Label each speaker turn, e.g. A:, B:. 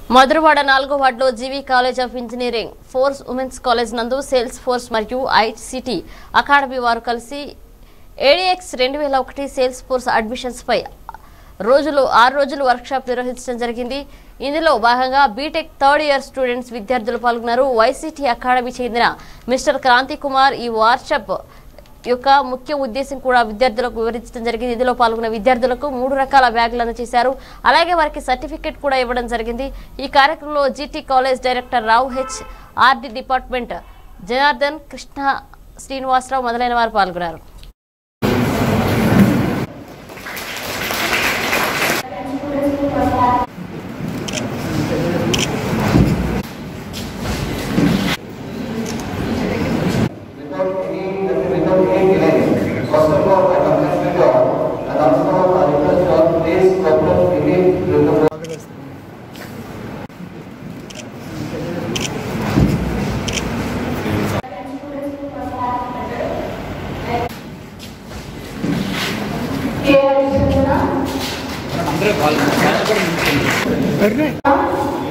A: మధురవాడ 4వ వార్డులో GV college of engineering for women's college నందు సేల్స్ ఫోర్స్ మరియు ఐసిటి అకాడమీ వారు కలిసి ఏడీఎక్స్ 2001 సేల్స్ ఫోర్స్ అడ్మిషన్స్ పై 6 రోజులు వర్క్షాప్ నిర్వహించడం జరిగింది. ఇందులో భాగంగా బీటెక్ థర్డ్ ఇయర్ స్టూడెంట్స్ విద్యార్థులు పాల్గొన్నారు. ఐసిటి అకాడమీ చెందిన మిస్టర్ క్రాంతి కుమార్ ఈ వర్క్షాప్ యొక్క ముఖ్య ఉద్దేశం కూడా విద్యార్థులకు వివరించడం జరిగింది. ఇందులో పాల్గొన్న విద్యార్థులకు 3 రకాల బ్యాగులు అందజేశారు. అలాగే వారికి సర్టిఫికెట్ కూడా ఇవ్వడం జరిగింది. ఈ కార్యక్రమంలో GT college director Rao H, R D department Janardhan, Krishna, Srinivasarao మొదలైన వారు పాల్గొన్నారు.
B: अंदर